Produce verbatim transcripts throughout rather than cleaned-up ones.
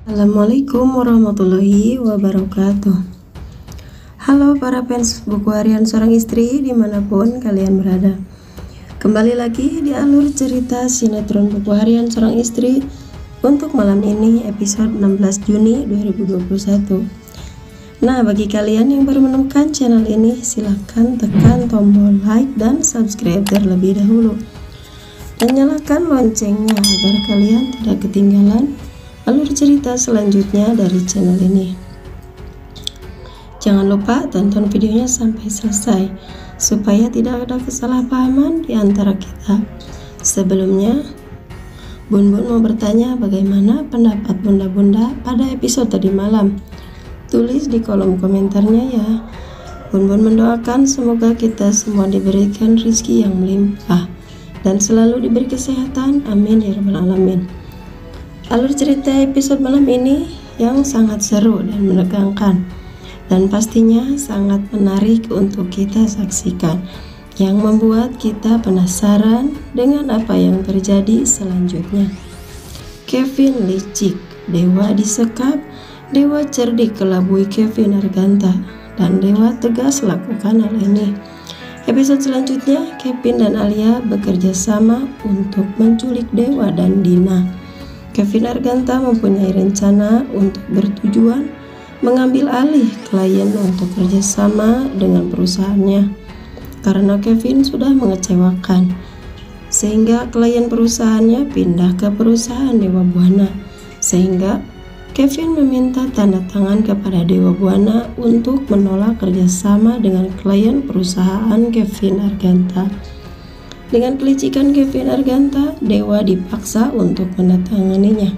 Assalamualaikum warahmatullahi wabarakatuh. Halo para fans buku harian seorang istri dimanapun kalian berada. Kembali lagi di alur cerita sinetron buku harian seorang istri untuk malam ini episode enam belas Juni dua ribu dua puluh satu. Nah, bagi kalian yang baru menemukan channel ini, silahkan tekan tombol like dan subscribe terlebih dahulu, dan nyalakan loncengnya agar kalian tidak ketinggalan alur cerita selanjutnya dari channel ini. Jangan lupa tonton videonya sampai selesai supaya tidak ada kesalahpahaman di antara kita. Sebelumnya, Bun Bun mau bertanya bagaimana pendapat bunda-bunda pada episode tadi malam. Tulis di kolom komentarnya ya. Bun Bun mendoakan semoga kita semua diberikan rezeki yang melimpah dan selalu diberi kesehatan, amin ya rabbal alamin. Alur cerita episode malam ini yang sangat seru dan menegangkan, dan pastinya sangat menarik untuk kita saksikan, yang membuat kita penasaran dengan apa yang terjadi selanjutnya. Kevin licik, Dewa disekap, Dewa cerdik kelabui Kevin Arganta, dan Dewa tegas lakukan hal ini. Episode selanjutnya, Kevin dan Alia bekerja sama untuk menculik Dewa dan Dina. Kevin Arganta mempunyai rencana untuk bertujuan mengambil alih klien untuk kerjasama dengan perusahaannya, karena Kevin sudah mengecewakan, sehingga klien perusahaannya pindah ke perusahaan Dewa Buana, sehingga Kevin meminta tanda tangan kepada Dewa Buana untuk menolak kerjasama dengan klien perusahaan Kevin Arganta. Dengan kelicikan Kevin Arganta, Dewa dipaksa untuk menandatanganinya.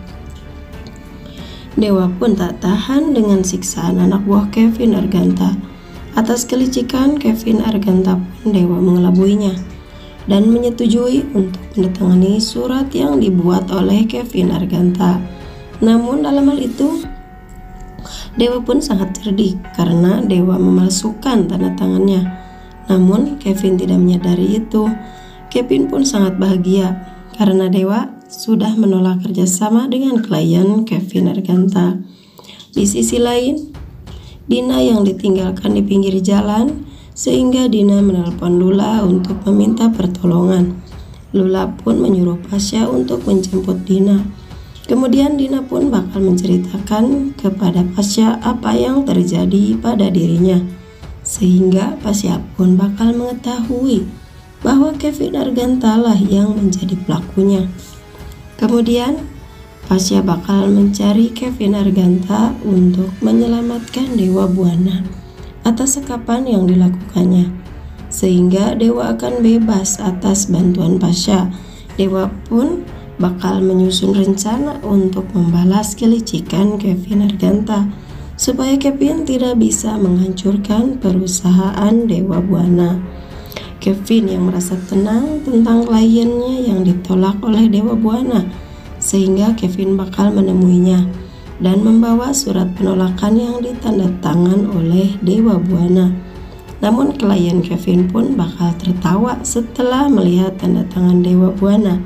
Dewa pun tak tahan dengan siksaan anak buah Kevin Arganta. Atas kelicikan Kevin Arganta pun Dewa mengelabuinya dan menyetujui untuk menandatangani surat yang dibuat oleh Kevin Arganta. Namun dalam hal itu, Dewa pun sangat cerdik karena Dewa memalsukan tanda tangannya. Namun Kevin tidak menyadari itu. Kevin pun sangat bahagia karena Dewa sudah menolak kerjasama dengan klien Kevin Arganta. Di sisi lain, Dina yang ditinggalkan di pinggir jalan, sehingga Dina menelpon Lula untuk meminta pertolongan. Lula pun menyuruh Pasha untuk menjemput Dina. Kemudian Dina pun bakal menceritakan kepada Pasha apa yang terjadi pada dirinya, sehingga Pasha pun bakal mengetahui bahwa Kevin Arganta lah yang menjadi pelakunya. Kemudian Pasha bakal mencari Kevin Arganta untuk menyelamatkan Dewa Buana atas sekapan yang dilakukannya, sehingga Dewa akan bebas atas bantuan Pasha. Dewa pun bakal menyusun rencana untuk membalas kelicikan Kevin Arganta supaya Kevin tidak bisa menghancurkan perusahaan Dewa Buana. Kevin yang merasa tenang tentang kliennya yang ditolak oleh Dewa Buana, sehingga Kevin bakal menemuinya dan membawa surat penolakan yang ditandatangan oleh Dewa Buana. Namun klien Kevin pun bakal tertawa setelah melihat tanda tangan Dewa Buana,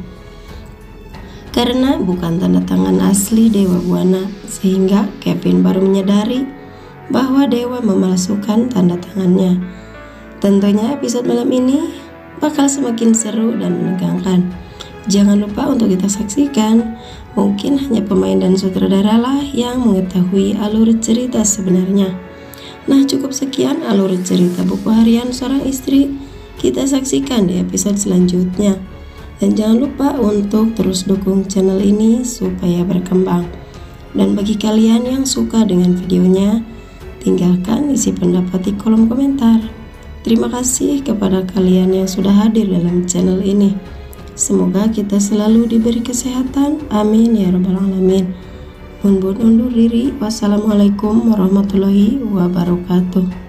karena bukan tanda tangan asli Dewa Buana, sehingga Kevin baru menyadari bahwa Dewa memalsukan tanda tangannya. Tentunya episode malam ini bakal semakin seru dan menegangkan. Jangan lupa untuk kita saksikan. Mungkin hanya pemain dan sutradara lah yang mengetahui alur cerita sebenarnya. Nah, cukup sekian alur cerita buku harian seorang istri. Kita saksikan di episode selanjutnya. Dan jangan lupa untuk terus dukung channel ini supaya berkembang. Dan bagi kalian yang suka dengan videonya, tinggalkan isi pendapat di kolom komentar. Terima kasih kepada kalian yang sudah hadir dalam channel ini. Semoga kita selalu diberi kesehatan, amin ya rabbal alamin. Bun Bun undur diri. Wassalamualaikum warahmatullahi wabarakatuh.